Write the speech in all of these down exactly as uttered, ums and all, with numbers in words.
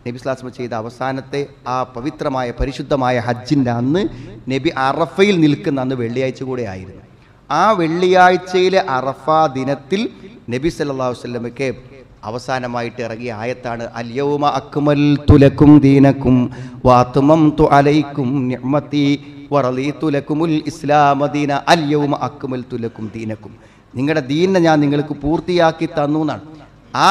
നബി സ്വല്ലല്ലാഹു അലൈഹി വസല്ലം ചെയ്ത അവസാനത്തെ ആ പവിത്രമായ പരിശുദ്ധമായ ഹജ്ജിൻ്റെ അന്ന് നബി അറഫയിൽ നിൽക്കുന്ന അന്ന് വെള്ളിയാഴ്ച കൂടെ ആയിരുന്നു. ആ വെള്ളിയാഴ്ചയിലെ അറഫ ദിനത്തിൽ നബി സല്ലല്ലാഹു അലൈഹി വസല്ലമയ്ക്ക് അവസാനമായിട്ട് ഇറങ്ങിയ ആയത്താണ് അൽ യൗമ അക്മൽതു ലക്കും ദീനക്കും വഅത്മംതു അലൈക്കും നിഅമതി വറളീതു ലക്കുമുൽ ഇസ്ലാമ ദീന. അൽ യൗമ അക്മൽതു ലക്കും ദീനക്കും, നിങ്ങളുടെ ദീനിനെ ഞാൻ നിങ്ങൾക്ക് പൂർത്തിയാക്കി തന്നു എന്നാണ്. ആ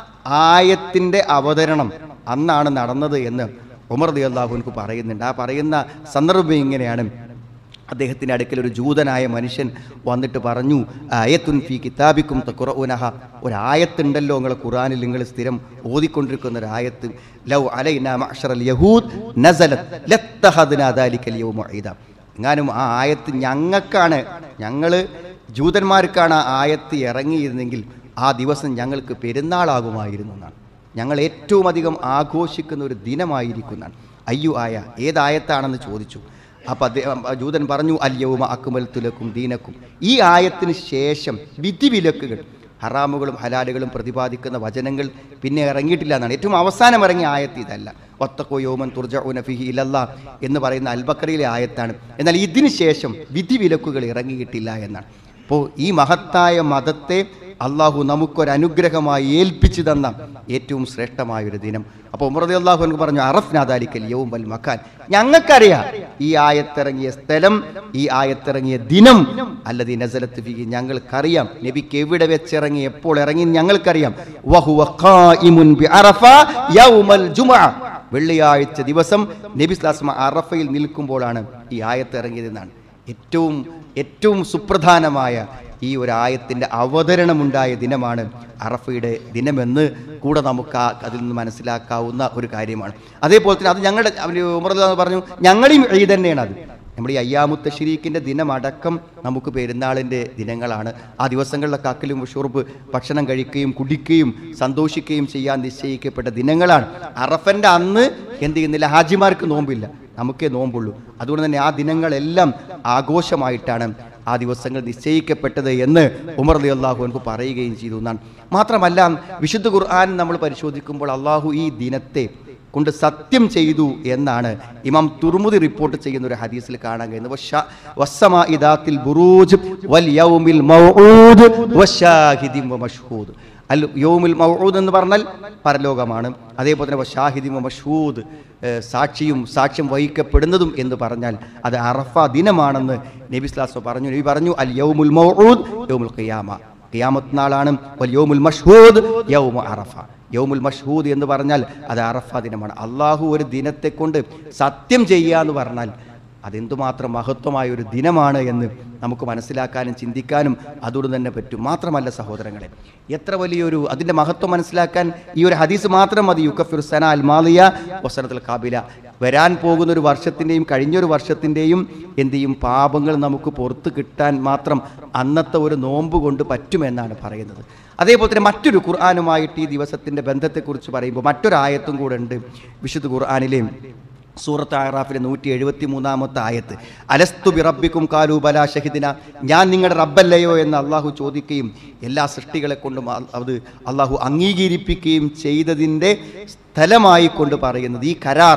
ആയത്തിൻ്റെ അവതരണം അന്നാണ് നടന്നത് എന്ന് ഉമർ റളിയല്ലാഹു അൻഹു പറയുന്നുണ്ട്. ആ പറയുന്ന സന്ദർഭം ഇങ്ങനെയാണ്. അദ്ദേഹത്തിൻ്റെ അടുക്കൽ ഒരു ജൂതനായ മനുഷ്യൻ വന്നിട്ട് പറഞ്ഞു, ആയത്തുൻ ഫീ കിതാബിക്കും തഖറഊനഹ, ഒരായത്തുണ്ടല്ലോ നിങ്ങളുടെ ഖുർആനിൽ നിങ്ങൾ സ്ഥിരം ഓതിക്കൊണ്ടിരിക്കുന്ന ഒരു ആയത്ത്, ലൗ അലൈനാ മഅ്ശറൽ യഹൂദ് നസലത് ലത്തഖദ്നാ ദാലികൽ യൗമ ഈദ. എങ്ങാനും ആ ആയത്ത് ഞങ്ങൾക്കാണ്, ഞങ്ങൾ ജൂതന്മാർക്കാണ് ആ ആയത്ത് ഇറങ്ങിയിരുന്നെങ്കിൽ ആ ദിവസം ഞങ്ങൾക്ക് പെരുന്നാളാകുമായിരുന്നു എന്നാണ്. ഞങ്ങൾ ഏറ്റവും അധികം ആഘോഷിക്കുന്ന ഒരു ദിനമായിരിക്കുന്നതാണ്. അയ്യോ ആയ ഏതായത്താണെന്ന് ചോദിച്ചു. അപ്പോൾ അദ്ദേഹം ജൂതൻ പറഞ്ഞു അൽ യൗമ അക്മൽതു ലക്കും ദീനക്കും. ഈ ആയത്തിന് ശേഷം വിധിവിലക്കുകൾ, ഹറാമുകളും ഹലാലുകളും പ്രതിപാദിക്കുന്ന വചനങ്ങൾ പിന്നെ ഇറങ്ങിയിട്ടില്ല എന്നാണ്. ഏറ്റവും അവസാനം ഇറങ്ങിയ ആയത്ത് ഇതല്ല. വത്തഖൂ യൗമൻ തുർജഊന ഫീഹി ഇലല്ലാഹ് എന്ന് പറയുന്ന അൽ ബഖറയിലെ ആയത്താണ്. എന്നാൽ ഇതിന് ശേഷം വിധിവിലക്കുകൾ ഇറങ്ങിയിട്ടില്ല എന്നാണ്. അപ്പോൾ ഈ മഹത്തായ മതത്തെ അള്ളാഹു നമുക്കൊരനുഗ്രഹമായി ഏൽപ്പിച്ചു തന്ന ഏറ്റവും ശ്രേഷ്ഠമായൊരു ദിനം. അപ്പോൾ ഉമർ റളിയല്ലാഹു അൻഹു പറഞ്ഞു അറഫ്നാ ദാലികൽ യൗം വൽ മക്കാൻ, ഞങ്ങൾക്കറിയാം ഈ ആയത്തിറങ്ങിയ സ്ഥലം, ഈ ആയത്തിറങ്ങിയ ദിനം, അല്ലദീ നസലത്ത് ഫീഹി, ഞങ്ങൾക്കറിയാം നബിക്ക് എവിടെ വെച്ചിറങ്ങി എപ്പോൾ ഇറങ്ങി ഞങ്ങൾക്കറിയാം. വഹുവ ഖായിമുൻ ബിഅറഫ യൗമൽ ജുമുഅ, വെള്ളിയാഴ്ച ദിവസം നബി സ്വല്ലല്ലാഹു അലൈഹി വസല്ലം അറഫയിൽ നിൽക്കുമ്പോഴാണ് ഈ ആയത്ത് ഇറങ്ങിയതെന്നാണ്. ഏറ്റവും ഏറ്റവും സുപ്രധാനമായ ഈ ഒരു ആയത്തിൻ്റെ അവതരണമുണ്ടായ ദിനമാണ് അറഫയുടെ ദിനമെന്ന് കൂടെ നമുക്ക് ആ അതിൽ നിന്ന് മനസ്സിലാക്കാവുന്ന ഒരു കാര്യമാണ്. അതേപോലെ തന്നെ അത് ഞങ്ങളുടെ ഉമർ റളിയല്ലാഹു പറഞ്ഞു ഞങ്ങളെയും ഈദ് തന്നെയാണ്. അത് നമ്മുടെ ഈ അയ്യാമുത്ത ശരീക്കിൻ്റെ ദിനമടക്കം നമുക്ക് പെരുന്നാളിൻ്റെ ദിനങ്ങളാണ്. ആ ദിവസങ്ങളിലൊക്കെ അക്കലും ഷുർബ്, ഭക്ഷണം കഴിക്കുകയും കുടിക്കുകയും സന്തോഷിക്കുകയും ചെയ്യാൻ നിശ്ചയിക്കപ്പെട്ട ദിനങ്ങളാണ്. അറഫൻ്റെ അന്ന് എന്ത് ചെയ്യുന്നില്ല, ഹാജിമാർക്ക് നോമ്പില്ല, നമുക്കേ നോമ്പുള്ളൂ. അതുകൊണ്ട് തന്നെ ആ ദിനങ്ങളെല്ലാം ആഘോഷമായിട്ടാണ് ആ ദിവസങ്ങൾ നിശ്ചയിക്കപ്പെട്ടത് എന്ന് ഉമർ റളിയല്ലാഹു അൻഹു പറയുകയും ചെയ്തു എന്നാണ്. മാത്രമല്ല വിശുദ്ധ ഖുർആൻ നമ്മൾ പരിശോധിക്കുമ്പോൾ അള്ളാഹു ഈ ദിനത്തെ കൊണ്ട് സത്യം ചെയ്തു എന്നാണ് ഇമാം തുർമുദി റിപ്പോർട്ട് ചെയ്യുന്ന ഒരു ഹദീസിൽ കാണാൻ കഴിയുന്നത്. വസ്സമാഇ ദാത്തിൽ ബുറൂജ് വൽ യൗമിൽ മൗഊദ് വശാഹിദിൻ വമഷ്ഹൂദ്. അൽ യൗമുൽ മൗഊദ് എന്ന് പറഞ്ഞാൽ പരലോകമാണ്. അതേപോലെ തന്നെ വശാഹിദിൻ വമഷ്ഹൂദ്, സാക്ഷിയും സാക്ഷ്യം വഹിക്കപ്പെടുന്നതും എന്ന് പറഞ്ഞാൽ അത് അറഫ ദിനമാണെന്ന് നബി സ്വല്ലല്ലാഹു അലൈഹി വസല്ലം പറഞ്ഞു. നബി പറഞ്ഞു അൽ യൗമുൽ മൗഊദ് യൗമുൽ ഖിയാമ, ഖിയാമത്ത് നാളാണ്. വൽ യൗമുൽ മഷ്ഹൂദ് യൗമു അറഫ, യൗമുൽ മഷ്ഹൂദ് എന്ന് പറഞ്ഞാൽ അത് അറഫ ദിനമാണ്. അള്ളാഹു ഒരു ദിനത്തെ കൊണ്ട് സത്യം ചെയ്യുക എന്ന് പറഞ്ഞാൽ അതെന്തുമാത്രം മഹത്വമായ ഒരു ദിനമാണ് എന്ന് നമുക്ക് മനസ്സിലാക്കാനും ചിന്തിക്കാനും അതുകൊണ്ട് തന്നെ പറ്റും. മാത്രമല്ല സഹോദരങ്ങളെ, എത്ര വലിയൊരു അതിൻ്റെ മഹത്വം മനസ്സിലാക്കാൻ ഈ ഒരു ഹദീസ് മാത്രം മതി. യുക്കഫിറു സന അൽ മാദിയ വസനത്തുൽ കാബില, വരാൻ പോകുന്ന ഒരു വർഷത്തിൻ്റെയും കഴിഞ്ഞൊരു വർഷത്തിൻ്റെയും എന്ത് ചെയ്യും പാപങ്ങൾ നമുക്ക് പുറത്ത് കിട്ടാൻ മാത്രം അന്നത്തെ ഒരു നോമ്പ് കൊണ്ട് പറ്റുമെന്നാണ് പറയുന്നത്. അതേപോലെ തന്നെ മറ്റൊരു ഖുർആനുമായിട്ട് ഈ ദിവസത്തിൻ്റെ ബന്ധത്തെക്കുറിച്ച് പറയുമ്പോൾ മറ്റൊരു ആയത്തും കൂടെ ഉണ്ട് വിശുദ്ധ ഖുർആനിലെ സൂറത്ത് അഅറാഫിലെ നൂറ്റി എഴുപത്തി മൂന്നാമത്തെ ആയത്ത്. അലസ്തു ബി റബ്ബിക്കും ഖാലൂ ബലാ ഷഹിദിന, ഞാൻ നിങ്ങളുടെ റബ്ബല്ലയോ എന്ന് അള്ളാഹു ചോദിക്കുകയും എല്ലാ സൃഷ്ടികളെ കൊണ്ടും അത് അള്ളാഹു അംഗീകരിപ്പിക്കുകയും ചെയ്തതിൻ്റെ സ്ഥലമായി കൊണ്ട് പറയുന്നത് ഈ കരാർ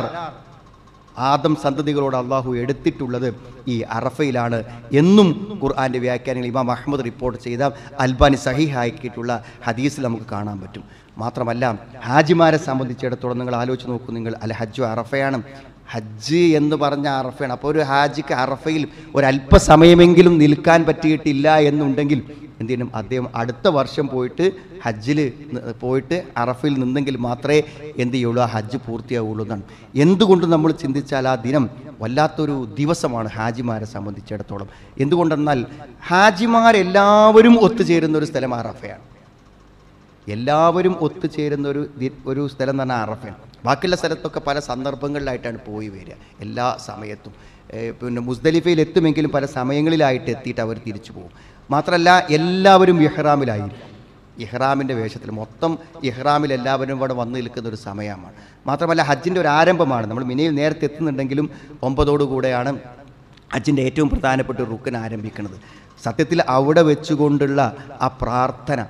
ആദം സന്തതികളോട് അള്ളാഹു എടുത്തിട്ടുള്ളത് ഈ അറഫയിലാണ് എന്നും ഖുർആൻ്റെ വ്യാഖ്യാനങ്ങൾ ഇമാം അഹ്മദ് റിപ്പോർട്ട് ചെയ്ത അൽബാനി സഹീഹാക്കിയിട്ടുള്ള ഹദീസിൽ നമുക്ക് കാണാൻ പറ്റും. മാത്രമല്ല ഹാജിമാരെ സംബന്ധിച്ചിടത്തോളം നിങ്ങൾ ആലോചിച്ച് നോക്കൂ, നിങ്ങൾ അൽ ഹജ്ജു അറഫയാണ്, ഹജ്ജ് എന്ന് പറഞ്ഞ അറഫയാണ്. അപ്പോൾ ഒരു ഹാജിക്ക് അറഫയിൽ ഒരല്പസമയമെങ്കിലും നിൽക്കാൻ പറ്റിയിട്ടില്ല എന്നുണ്ടെങ്കിൽ എന്ത് ചെയ്യണം, അദ്ദേഹം അടുത്ത വർഷം പോയിട്ട് ഹജ്ജിൽ പോയിട്ട് അറഫയിൽ നിന്നെങ്കിൽ മാത്രമേ എന്ത് ചെയ്യുള്ളൂ, ആ ഹജ്ജ് പൂർത്തിയാവുള്ളൂ എന്നാണ്. എന്തുകൊണ്ട് നമ്മൾ ചിന്തിച്ചാൽ ആ ദിനം വല്ലാത്തൊരു ദിവസമാണ് ഹാജിമാരെ സംബന്ധിച്ചിടത്തോളം. എന്തുകൊണ്ടെന്നാൽ ഹാജിമാരെല്ലാവരും ഒത്തുചേരുന്ന ഒരു സ്ഥലം അറഫയാണ്. എല്ലാവരും ഒത്തുചേരുന്ന ഒരു ഒരു സ്ഥലം എന്ന് പറഞ്ഞാൽ അറഫയാണ്. ബാക്കിയുള്ള സ്ഥലത്തൊക്കെ പല സന്ദർഭങ്ങളിലായിട്ടാണ് പോയി വരിക, എല്ലാ സമയത്തും. പിന്നെ മുസ്ദലിഫയിൽ എത്തുമെങ്കിലും പല സമയങ്ങളിലായിട്ട് എത്തിയിട്ട് അവർ തിരിച്ചു പോകും. മാത്രമല്ല എല്ലാവരും ഇഹ്റാമിലായിരിക്കും, ഇഹ്റാമിൻ്റെ വേഷത്തിൽ മൊത്തം ഇഹ്റാമിൽ എല്ലാവരും ഇവിടെ വന്നു നിൽക്കുന്ന ഒരു സമയമാണ്. മാത്രമല്ല ഹജ്ജിൻ്റെ ഒരു ആരംഭമാണ്. നമ്മൾ മിനയിൽ നേരത്തെ എത്തുന്നുണ്ടെങ്കിലും ഒമ്പതോടുകൂടെയാണ് ഹജ്ജിൻ്റെ ഏറ്റവും പ്രധാനപ്പെട്ട ഒരു റുക്കൻ ആരംഭിക്കുന്നത്. സത്യത്തിൽ അവിടെ വെച്ചുകൊണ്ടുള്ള ആ പ്രാർത്ഥന,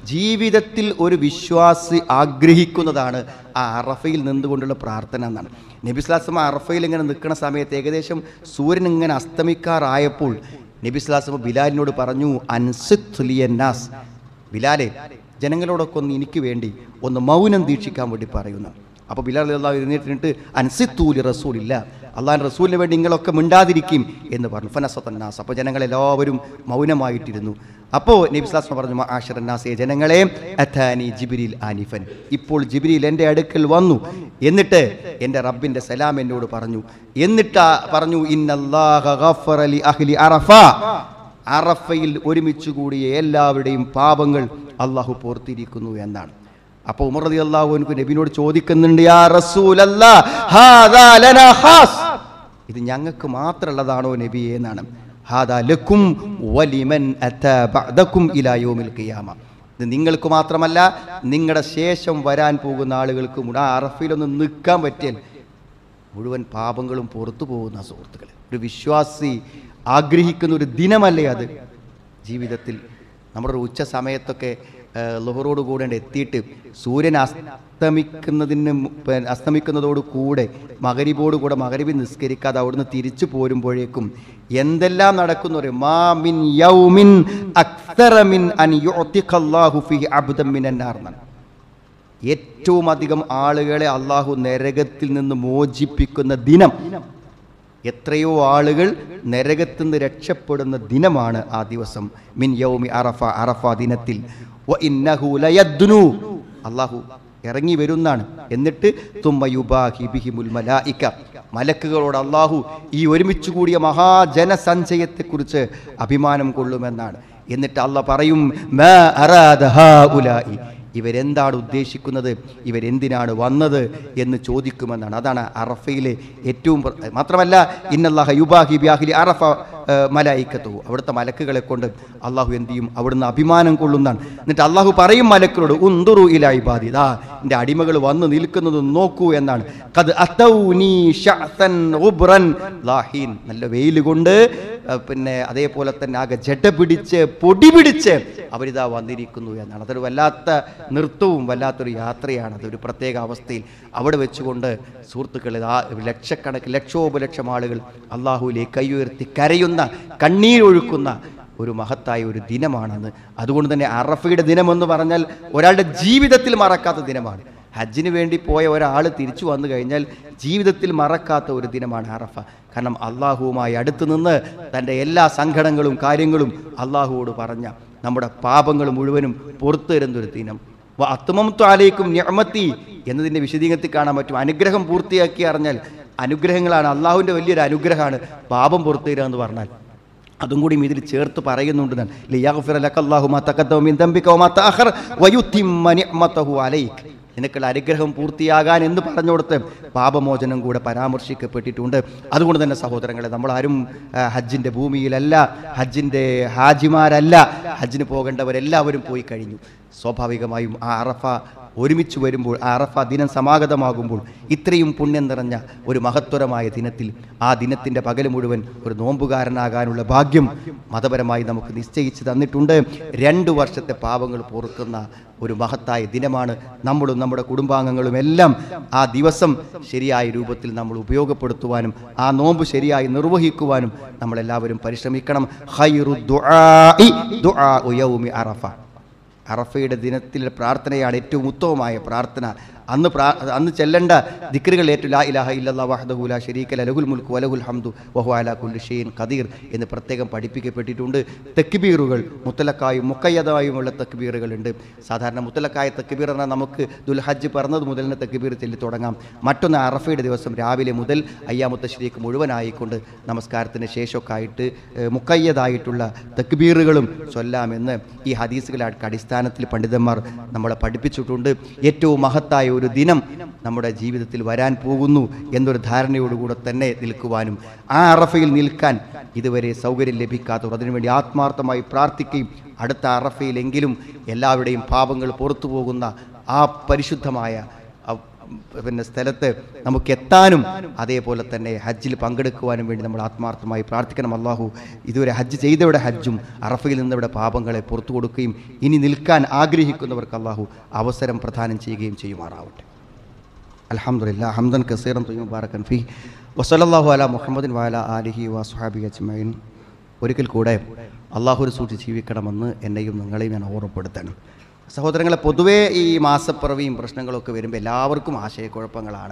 ജീവിതത്തിൽ ഒരു വിശ്വാസി ആഗ്രഹിക്കുന്നതാണ് ആ അറഫയിൽ നിന്നുകൊണ്ടുള്ള പ്രാർത്ഥന എന്നാണ്. നബി സ്വല്ലല്ലാഹു അലൈഹി വസല്ലം അറഫയിൽ ഇങ്ങനെ നിൽക്കുന്ന സമയത്ത് ഏകദേശം സൂര്യൻ ഇങ്ങനെ അസ്തമിക്കാറായപ്പോൾ നബി സ്വല്ലല്ലാഹു അലൈഹി വസല്ലം ബിലാലിനോട് പറഞ്ഞു, അൻസിത് ലിയന്നാസ്, ബിലാലെ ജനങ്ങളോടൊക്കെ ഒന്ന് എനിക്ക് വേണ്ടി ഒന്ന് മൗനം ദീക്ഷിക്കാൻ വേണ്ടി പറയുന്നു. അപ്പോൾ ബിലാൽ റളിയല്ലാഹു അൻഹു എഴുന്നേറ്റിട്ട് അൻസിത്തൂലി റസൂലില്ല, അള്ളാഹുവിൻ്റെ റസൂലിന് വേണ്ടി നിങ്ങളൊക്കെ മിണ്ടാതിരിക്കും എന്ന് പറഞ്ഞു. ഫനസത്തന്നാസ്, അപ്പോൾ ജനങ്ങളെല്ലാവരും മൗനമായിട്ടിരുന്നു. അപ്പോൾ നബി സ്വല്ലല്ലാഹു അലൈഹി വസല്ലം പറഞ്ഞു, മഅശറന്നാസേ ജനങ്ങളെ, അതാനി ജിബ്രീൽ ആനിഫൻ, ഇപ്പോൾ ജിബ്രീൽ എൻ്റെ അടുക്കൽ വന്നു, എന്നിട്ട് എൻ്റെ റബ്ബിൻ്റെ സലാം എന്നോട് പറഞ്ഞു. എന്നിട്ട് പറഞ്ഞു, ഇന്നല്ലാഹ ഗഫറ ലി അഹ്ലി അറഫ, അറഫയിൽ ഒരുമിച്ച് കൂടിയ എല്ലാവരുടെയും പാപങ്ങൾ അള്ളാഹു പോർത്തിരിക്കുന്നു എന്നാണ്. അപ്പോൾ ഉമർ റളിയല്ലാഹു അൻഹു നബിയോട് ചോദിക്കുന്നുണ്ട്, യാ റസൂലല്ലാഹ് ഹാദാ ലനാ ഖാസ്, ഇത് ഞങ്ങൾക്ക് മാത്രമുള്ളതാണോ നബിയേ എന്നാണ്. ഹാദാ ലക്കും വലിമൻ അതാ ബഅദകും ഇലാ യൗമിൽ ഖിയാമ, ഇത് നിങ്ങൾക്ക് മാത്രമല്ല നിങ്ങളുടെ ശേഷം വരാൻ പോകുന്ന ആളുകൾക്കും. ആ അറഫയിലൊന്ന് നിൽക്കാൻ പറ്റിയാൽ മുഴുവൻ പാപങ്ങളും പുറത്തു പോകുന്ന സുഹൃത്തുക്കൾ. ഒരു വിശ്വാസി ആഗ്രഹിക്കുന്ന ഒരു ദിനമല്ലേ അത്. ജീവിതത്തിൽ നമ്മുടെ ഒരു ഉച്ച സമയത്തൊക്കെ ളുഹറോട് കൂടെ എത്തിയിട്ട് സൂര്യൻ അസ്തമിക്കുന്നതിന് അസ്തമിക്കുന്നതോട് കൂടെ മഗ്‌രിബോട് കൂടെ മഗ്‌രിബ് നിസ്കരിക്കാതെ അവിടുന്ന് തിരിച്ചു പോരുമ്പോഴേക്കും എന്തെല്ലാം നടക്കുന്നു. മാ മിൻ യൗമിൻ അക്തറ മിൻ അൻ യുഅതിഖല്ലാഹു ഫീഹി അബ്ദൻ മിനന്നാർ, ഏറ്റവും അധികം ആളുകളെ അള്ളാഹു നരകത്തിൽ നിന്ന് മോചിപ്പിക്കുന്ന ദിനം. എത്രയോ ആളുകൾ നരകത്തിൽ നിന്ന് രക്ഷപ്പെടുന്ന ദിനമാണ് ആ ദിവസം. മിൻ യൗമി അറഫ, അറഫ ദിനത്തിൽ. വ ഇന്നഹു ലയദ്നു, അല്ലാഹു ഇറങ്ങി വരുന്നാണ്. എന്നിട്ട് തുമ്മ യുബാഹി ബിഹിമുൽ മലായിക, മലക്കുകളോട് അല്ലാഹു ഈ ഒരുമിച്ച് കൂടിയ മഹാജനസഞ്ചയത്തെക്കുറിച്ച് അഭിമാനം കൊള്ളുമെന്നാണ്. എന്നിട്ട് അല്ലാഹു പറയും, മാ അറാദ ഹൗലായി, ഇവരെന്താണ് ഉദ്ദേശിക്കുന്നത്, ഇവരെന്തിനാണ് വന്നത് എന്ന് ചോദിക്കുമെന്നാണ്. അതാണ് അറഫയിലെ ഏറ്റവും. മാത്രമല്ല, ഇന്നല്ലാഹ യുബാഹി ബിഅഹ്ലി അറഫ മലായികത്തു, അവിടുത്തെ മലക്കുകളെ കൊണ്ട് അള്ളാഹു എന്ത് ചെയ്യും, അവിടുന്ന് അഭിമാനം കൊള്ളുന്നതാണ്. എന്നിട്ട് അള്ളാഹു പറയും മലക്കുകളോട്, ഉൻദുറു ഇലാ ഇബാദി, ദാ എൻ്റെ അടിമകൾ വന്ന് നിൽക്കുന്നത് നോക്കൂ എന്നാണ്. ഖദ് അതൗനി ശഅസൻ ഉബ്റൻ ലാഹീൻ, നല്ല വെയിൽ കൊണ്ട് പിന്നെ അതേപോലെ തന്നെ ആകെ ജട പിടിച്ച് പൊടി പിടിച്ച് അവരിതാ വന്നിരിക്കുന്നു എന്നാണ്. അതൊരു വല്ലാത്ത നൃത്തവും വല്ലാത്തൊരു യാത്രയാണ്. അതൊരു പ്രത്യേക അവസ്ഥയിൽ അവിടെ വെച്ചുകൊണ്ട് സുഹൃത്തുക്കൾ, ആ ലക്ഷക്കണക്കിന് ലക്ഷോപലക്ഷം ആളുകൾ അള്ളാഹുവിലേക്ക് കൈയുയർത്തി കരയുന്ന കണ്ണീരൊഴുക്കുന്ന ഒരു മഹത്തായ ഒരു ദിനമാണെന്ന്. അതുകൊണ്ട് തന്നെ അറഫയുടെ ദിനമെന്ന് പറഞ്ഞാൽ ഒരാളുടെ ജീവിതത്തിൽ മറക്കാത്ത ദിനമാണ്. ഹജ്ജിന് വേണ്ടി പോയ ഒരാൾ തിരിച്ചു വന്നു കഴിഞ്ഞാൽ ജീവിതത്തിൽ മറക്കാത്ത ഒരു ദിനമാണ് അറഫ. കാരണം അള്ളാഹുവുമായി അടുത്ത് നിന്ന് തൻ്റെ എല്ലാ സങ്കടങ്ങളും കാര്യങ്ങളും അള്ളാഹുവോട് പറഞ്ഞ നമ്മുടെ പാപങ്ങൾ മുഴുവനും പുറത്തു തരുന്നൊരു ദിനം. അത്മംതു അലൈക്കും നിഅമതി എന്നതിൻ്റെ വിശദീകരണത്തിൽ കാണാൻ പറ്റും. അനുഗ്രഹം പൂർത്തിയാക്കി അറിഞ്ഞാൽ അനുഗ്രഹങ്ങളാണ്, അള്ളാഹുവിൻ്റെ വലിയൊരു അനുഗ്രഹമാണ് പാപം പുറത്തു തരിക എന്ന് പറഞ്ഞാൽ. അതും കൂടി ഇതിൽ ചേർത്ത് പറയുന്നുണ്ട്. ലിയഗ്ഫിറ ലകല്ലാഹു മാ തഖദ്ദമ മിൻ ദംബിക വമാ തഅഖർ വയുതിമ്മ നിഅമതഹു അലൈക്, നിനക്കുള്ള അനുഗ്രഹം പൂർത്തിയാകാൻ എന്ന് പറഞ്ഞുകൊടുത്ത് പാപമോചനം കൂടെ പരാമർശിക്കപ്പെട്ടിട്ടുണ്ട്. അതുകൊണ്ട് തന്നെ സഹോദരങ്ങളെ, നമ്മളാരും ഹജ്ജിൻ്റെ ഭൂമിയിലല്ല, ഹജ്ജിൻ്റെ ഹാജിമാരല്ല. ഹജ്ജിന് പോകേണ്ടവരെല്ലാവരും പോയി കഴിഞ്ഞു. സ്വാഭാവികമായും ആ അറഫ ഒരുമിച്ച് വരുമ്പോൾ, ആ അറഫ ദിനം സമാഗതമാകുമ്പോൾ ഇത്രയും പുണ്യം നിറഞ്ഞ ഒരു മഹത്വരമായ ദിനത്തിൽ ആ ദിനത്തിൻ്റെ പകൽ മുഴുവൻ ഒരു നോമ്പുകാരനാകാനുള്ള ഭാഗ്യം മതപരമായി നമുക്ക് നിശ്ചയിച്ച് തന്നിട്ടുണ്ട്. രണ്ട് വർഷത്തെ പാപങ്ങൾ പൊറുക്കുന്ന ഒരു മഹത്തായ ദിനമാണ്. നമ്മളും നമ്മുടെ കുടുംബാംഗങ്ങളും എല്ലാം ആ ദിവസം ശരിയായ രൂപത്തിൽ നമ്മൾ ഉപയോഗപ്പെടുത്തുവാനും ആ നോമ്പ് ശരിയായി നിർവഹിക്കുവാനും നമ്മളെല്ലാവരും പരിശ്രമിക്കണം. ഖൈറു ദുആഇ ദുആഉ യൗമി അറഫ, അറഫയുടെ ദിനത്തിലെ പ്രാർത്ഥനയാണ് ഏറ്റവും ഉത്തമമായ പ്രാർത്ഥന. അന്ന് പ്രാ അന്ന് ചെല്ലേണ്ട ദിക്റുകൾ ഏറ്റവും ലാ ഇലാഹ ഇല്ലല്ലാഹു വഹ്ദഹു ലാ ശരീക ലഹു ലഹുൽ മുൽക്കു വലഹുൽ ഹംദു വഹുവ അലാ കുല്ലി ഷൈഇൻ ഖദീർ എന്ന് പ്രത്യേകം പഠിപ്പിക്കപ്പെട്ടിട്ടുണ്ട്. തക്ബീറുകൾ മുത്തലക്കായും മുക്കയ്യദായുമുള്ള തക്ബീറുകളുണ്ട്. സാധാരണ മുത്തലക്കായ തക്ബീർ എന്നാൽ നമുക്ക് ദുൽഹജ്ജ് പറഞ്ഞത് മുതൽ തന്നെ തക്ബീർ ചൊല്ലി തുടങ്ങാം. മറ്റൊന്ന് അറഫയുടെ ദിവസം രാവിലെ മുതൽ അയ്യാമുത്ത തശ്രീഖ് മുഴുവനായിക്കൊണ്ട് നമസ്കാരത്തിന് ശേഷമൊക്കെ ആയിട്ട് മുക്കയ്യദായിട്ടുള്ള തക്ബീറുകളും ചൊല്ലാമെന്ന് ഈ ഹദീസുകളുടെ അടിസ്ഥാനത്തിൽ പണ്ഡിതന്മാർ നമ്മളെ പഠിപ്പിച്ചിട്ടുണ്ട്. ഏറ്റവും മഹത്തായ ഒരു ദിനം നമ്മുടെ ജീവിതത്തിൽ വരാൻ പോകുന്നു എന്നൊരു ധാരണയോടുകൂടെ തന്നെ നിൽക്കുവാനും ആ അറഫയിൽ നിൽക്കാൻ ഇതുവരെ സൗകര്യം ലഭിക്കാത്തവർ അതിനുവേണ്ടി ആത്മാർത്ഥമായി പ്രാർത്ഥിക്കുകയും അടുത്ത അറഫയിലെങ്കിലും എല്ലാവരുടെയും പാപങ്ങൾ പുറത്തു പോകുന്ന ആ പരിശുദ്ധമായ പിന്നെ സ്ഥലത്ത് നമുക്ക് എത്താനും അതേപോലെ തന്നെ ഹജ്ജിൽ പങ്കെടുക്കുവാനും വേണ്ടി നമ്മൾ ആത്മാർത്ഥമായി പ്രാർത്ഥിക്കണം. അള്ളാഹു ഇതുവരെ ഹജ്ജ് ചെയ്തവരുടെ ഹജ്ജും അറഫയിൽ നിന്നവരുടെ പാപങ്ങളെ പുറത്തു കൊടുക്കുകയും ഇനി നിൽക്കാൻ ആഗ്രഹിക്കുന്നവർക്ക് അള്ളാഹു അവസരം പ്രദാനം ചെയ്യുകയും ചെയ്യുമാറാവട്ടെ. അൽഹംദുലില്ലാഹ് ഹംദൻ കസീറൻ ത്വയ്യിബൻ മുബാറകൻ ഫീഹി വസല്ലല്ലാഹു അലാ മുഹമ്മദിൻ വഅലാ ആലിഹി വസ്വഹാബിഹി അജ്മഈൻ. ഒരിക്കൽ കൂടെ അള്ളാഹുവിനെ സൂക്ഷിച്ച് ജീവിക്കണമെന്ന് എന്നെയും നിങ്ങളെയും ഞാൻ ഓർമ്മപ്പെടുത്തണം. സഹോദരങ്ങളെ, പൊതുവേ ഈ മാസപ്പിറവിയും പ്രശ്നങ്ങളൊക്കെ വരുമ്പോൾ എല്ലാവർക്കും ആശയക്കുഴപ്പങ്ങളാണ്.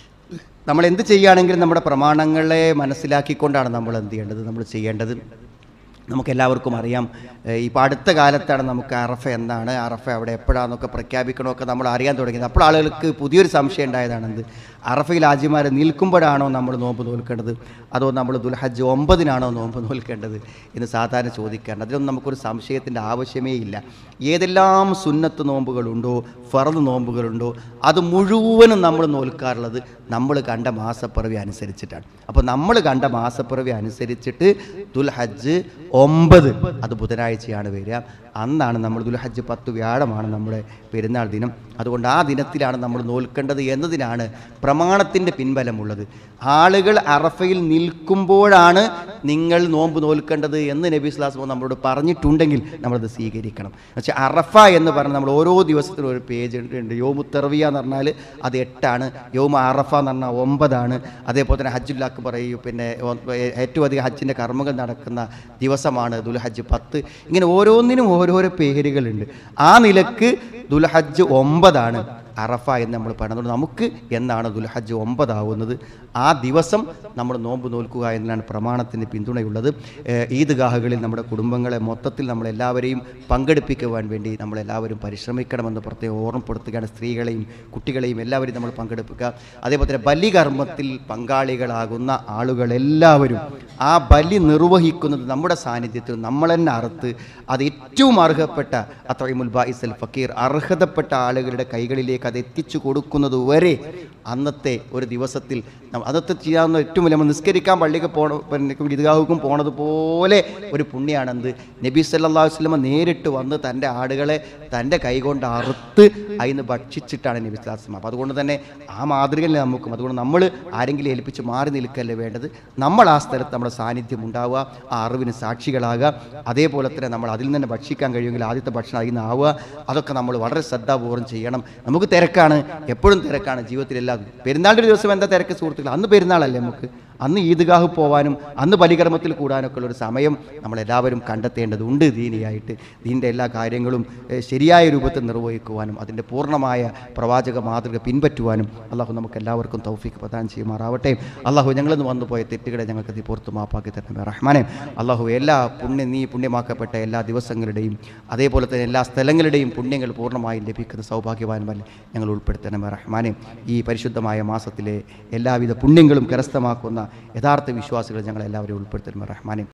നമ്മൾ എന്ത് ചെയ്യുകയാണെങ്കിലും നമ്മുടെ പ്രമാണങ്ങളെ മനസ്സിലാക്കിക്കൊണ്ടാണ് നമ്മൾ എന്ത് ചെയ്യേണ്ടത്, നമ്മൾ ചെയ്യേണ്ടത്. നമുക്കെല്ലാവർക്കും അറിയാം, ഇപ്പോൾ അടുത്ത കാലത്താണ് നമുക്ക് അറഫ എന്താണ്, അറഫ അവിടെ എപ്പോഴാണെന്നൊക്കെ പ്രഖ്യാപിക്കണമൊക്കെ നമ്മൾ അറിയാൻ തുടങ്ങിയത്. അപ്പോൾ ആളുകൾക്ക് പുതിയൊരു സംശയം ഉണ്ടായതാണെന്ത്, അറഫയിൽ ഹാജിമാർ നിൽക്കുമ്പോഴാണോ നമ്മൾ നോമ്പ് നോൽക്കേണ്ടത്, അതോ നമ്മൾ ദുൽഹജ്ജ് ഒമ്പതിനാണോ നോമ്പ് നോൽക്കേണ്ടത് എന്ന് സാധാരണ ചോദിക്കാറുണ്ട്. അതിലൊന്നും നമുക്കൊരു സംശയത്തിൻ്റെ ആവശ്യമേ ഇല്ല. ഏതെല്ലാം സുന്നത്ത് നോമ്പുകളുണ്ടോ, ഫർദ് നോമ്പുകളുണ്ടോ, അത് മുഴുവനും നമ്മൾ നോൽക്കാറുള്ളത് നമ്മൾ കണ്ട മാസപ്പിറവി അനുസരിച്ചിട്ടാണ്. അപ്പോൾ നമ്മൾ കണ്ട മാസപ്പിറവി അനുസരിച്ചിട്ട് ദുൽഹജ്ജ് ഒമ്പത് അത് ബുധനാഴ്ചയാണ് വരിക. അന്നാണ് നമ്മൾ ദുൽഹജ്ജ് പത്ത് വ്യാഴമാണ് നമ്മുടെ പെരുന്നാൾ ദിനം. അതുകൊണ്ട് ആ ദിനത്തിലാണ് നമ്മൾ നോൽക്കേണ്ടത് എന്നതിനാണ് പ്രമാണത്തിൻ്റെ പിൻബലമുള്ളത്. ആളുകൾ അറഫയിൽ നിൽക്കുമ്പോഴാണ് നിങ്ങൾ നോമ്പ് നോൽക്കേണ്ടത് എന്ന് നബി സ്വല്ലല്ലാഹു അലൈഹി വസല്ലം നമ്മളോട് പറഞ്ഞിട്ടുണ്ടെങ്കിൽ നമ്മളത് സ്വീകരിക്കണം. പക്ഷേ അറഫ എന്ന് പറഞ്ഞാൽ നമ്മൾ ഓരോ ദിവസത്തിനും ഒരു പേജ് ഉണ്ട്. യോമു തർവിയ എന്ന് പറഞ്ഞാൽ അത് എട്ടാണ്, യോമ അറഫ എന്ന് പറഞ്ഞാൽ ഒമ്പതാണ്. അതേപോലെ തന്നെ ഹജ്ജുൽ അക്ബർ, പിന്നെ ഏറ്റവും അധികം ഹജ്ജിൻ്റെ കർമ്മങ്ങൾ നടക്കുന്ന ദിവസമാണ് ദുൽഹജ്ജ് പത്ത്. ഇങ്ങനെ ഓരോന്നിനും ഓരോരോ പേരുകളുണ്ട്. ആ നിലക്ക് ദുൽഹജ്ജ് ഒമ്പതാണ് അറഫ എന്ന് നമ്മൾ പറയുന്നത്. നമുക്ക് എന്നാണ് ദുൽഹജ്ജ് ഒമ്പതാവുന്നത് ആ ദിവസം നമ്മൾ നോമ്പ് നോൽക്കുക എന്നതാണ് പ്രമാണത്തിന് പിന്തുണയുള്ളത്. ഈദ്ഗാഹുകളിൽ നമ്മുടെ കുടുംബങ്ങളെ മൊത്തത്തിൽ നമ്മളെല്ലാവരെയും പങ്കെടുപ്പിക്കുവാൻ വേണ്ടി നമ്മളെല്ലാവരും പരിശ്രമിക്കണമെന്ന് പ്രത്യേകം ഓർമ്മപ്പെടുത്തുകയാണ്. സ്ത്രീകളെയും കുട്ടികളെയും എല്ലാവരെയും നമ്മൾ പങ്കെടുപ്പിക്കുക. അതേപോലെ തന്നെ ബലികർമ്മത്തിൽ പങ്കാളികളാകുന്ന ആളുകളെല്ലാവരും ആ ബലി നിർവഹിക്കുന്നത് നമ്മുടെ സാന്നിധ്യത്തിൽ നമ്മൾ തന്നെ അറുത്ത് അത് ഏറ്റവും അർഹപ്പെട്ട അത്വഇമുൽ ബാഇസൽ ഫക്കീർ അർഹതപ്പെട്ട ആളുകളുടെ കൈകളിലേക്ക് അത് എത്തിച്ചു കൊടുക്കുന്നത് വരെ അന്നത്തെ ഒരു ദിവസത്തിൽ അന്നത്തെ ചെയ്യാവുന്ന ഏറ്റവും വലിയ നമ്മൾ നിസ്കരിക്കാൻ പള്ളിക്ക് പോകണം ഈദ്ഗാഹുക്കും പോണതുപോലെ ഒരു പുണ്യാണെന്ത് നബി സല്ലല്ലാഹു അലൈഹി വസല്ലം നേരിട്ട് വന്ന് തൻ്റെ ആടുകളെ തൻ്റെ കൈകൊണ്ട് അറുത്ത് അതിന് ഭക്ഷിച്ചിട്ടാണ് നബി സല്ലല്ലാഹു അലൈഹി വസല്ലം. അപ്പോൾ അതുകൊണ്ട് തന്നെ ആ മാതൃകയിൽ നമുക്കും അതുകൊണ്ട് നമ്മൾ ആരെങ്കിലും ഏൽപ്പിച്ച് മാറി നിൽക്കല്ലേ വേണ്ടത്. നമ്മൾ ആ സ്ഥലത്ത് നമ്മുടെ സാന്നിധ്യം ഉണ്ടാവുക, ആ അറിവിന് സാക്ഷികളാകുക. അതേപോലെ തന്നെ നമ്മൾ അതിൽ നിന്ന് ഭക്ഷിക്കാൻ കഴിയുമെങ്കിൽ ആദ്യത്തെ ഭക്ഷണം അതിൽ നിന്ന് ആവുക. അതൊക്കെ നമ്മൾ വളരെ ശ്രദ്ധാപൂർവ്വം ചെയ്യണം. നമുക്ക് തിരക്കാണ്, എപ്പോഴും തിരക്കാണ് ജീവിതത്തിലെല്ലാം. പെരുന്നാളിൻ്റെ ദിവസം എന്താ തിരക്ക് സുഹൃത്തുക്കൾ? അന്ന് പെരുന്നാളല്ലേ നമുക്ക്, അന്ന് ഈദ്ഗാഹ് പോകാനും അന്ന് ബലികർമ്മത്തിൽ കൂടാനൊക്കെ ഉള്ളൊരു സമയം നമ്മളെല്ലാവരും കണ്ടെത്തേണ്ടതുണ്ട്. ദീനിയായിട്ട് ദീൻ്റെ എല്ലാ കാര്യങ്ങളും ശരിയായ രൂപത്തിൽ നിർവഹിക്കുവാനും അതിൻ്റെ പൂർണ്ണമായ പ്രവാചക മാതൃക പിൻപറ്റുവാനും അള്ളാഹു നമുക്ക് എല്ലാവർക്കും തൗഫീഖ് പ്രദാനം ചെയ്യുമാറാവട്ടെ. അള്ളാഹു ഞങ്ങളിന്ന് വന്നുപോയ തെറ്റുകളെ ഞങ്ങൾക്ക് നീ പുറത്ത് മാപ്പാക്കി തരണമേ റഹ്മാനെ. അള്ളാഹു എല്ലാ പുണ്യ നീ പുണ്യമാക്കപ്പെട്ട എല്ലാ ദിവസങ്ങളുടെയും അതേപോലെ തന്നെ എല്ലാ സ്ഥലങ്ങളുടെയും പുണ്യങ്ങൾ പൂർണ്ണമായും ലഭിക്കുന്ന സൗഭാഗ്യവാന്മാരിൽ ഞങ്ങൾ ഉൾപ്പെടുത്തണമേ റഹ്മാനെ. ഈ പരിശുദ്ധമായ മാസത്തിലെ എല്ലാവിധ പുണ്യങ്ങളും കരസ്ഥമാക്കുന്ന യഥാർത്ഥ വിശ്വാസികൾ ഞങ്ങളെല്ലാവരെയും ഉൾപ്പെടുത്തണമേ റഹ്മാനെ.